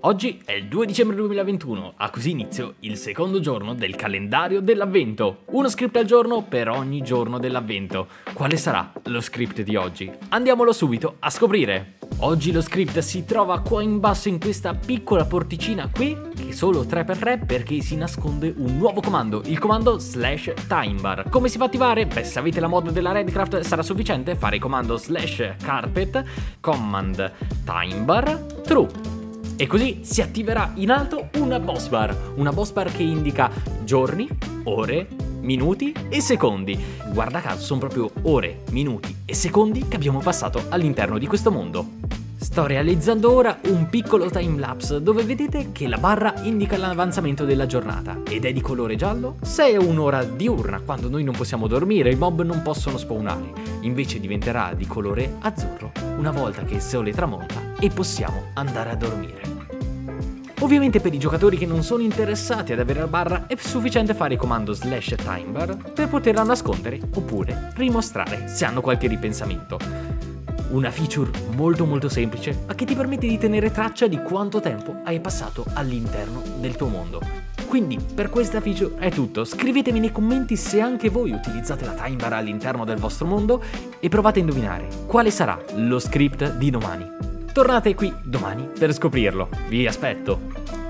Oggi è il 2 dicembre 2021, ha così inizio il secondo giorno del calendario dell'avvento. Uno script al giorno per ogni giorno dell'avvento. Quale sarà lo script di oggi? Andiamolo subito a scoprire! Oggi lo script si trova qua in basso in questa piccola porticina qui, che è solo 3x3 perché si nasconde un nuovo comando, il comando /timebar. Come si fa a attivare? Beh, se avete la mod della Redcraft sarà sufficiente fare il comando /carpet command timebar true. E così si attiverà in alto una boss bar che indica giorni, ore, minuti e secondi. Guarda caso sono proprio ore, minuti e secondi che abbiamo passato all'interno di questo mondo. Sto realizzando ora un piccolo timelapse dove vedete che la barra indica l'avanzamento della giornata ed è di colore giallo se è un'ora diurna, quando noi non possiamo dormire, i mob non possono spawnare. Invece diventerà di colore azzurro una volta che il sole tramonta e possiamo andare a dormire. Ovviamente per i giocatori che non sono interessati ad avere la barra è sufficiente fare il comando /timebar per poterla nascondere oppure rimostrare se hanno qualche ripensamento. Una feature molto semplice ma che ti permette di tenere traccia di quanto tempo hai passato all'interno del tuo mondo. Quindi per questa feature è tutto, scrivetemi nei commenti se anche voi utilizzate la timebar all'interno del vostro mondo e provate a indovinare quale sarà lo script di domani. Tornate qui domani per scoprirlo, vi aspetto!